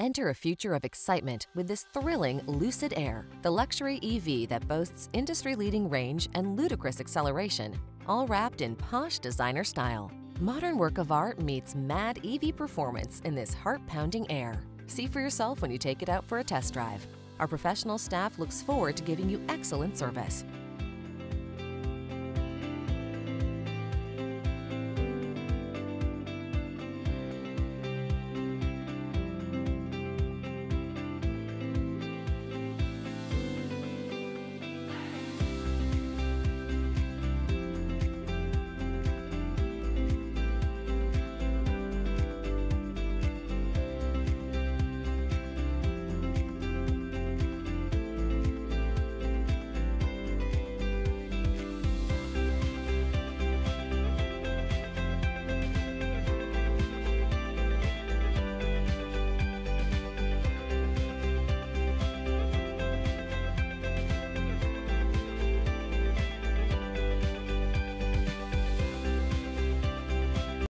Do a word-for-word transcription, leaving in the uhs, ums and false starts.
Enter a future of excitement with this thrilling Lucid Air, the luxury E V that boasts industry-leading range and ludicrous acceleration, all wrapped in posh designer style. Modern work of art meets mad E V performance in this heart-pounding Air. See for yourself when you take it out for a test drive. Our professional staff looks forward to giving you excellent service.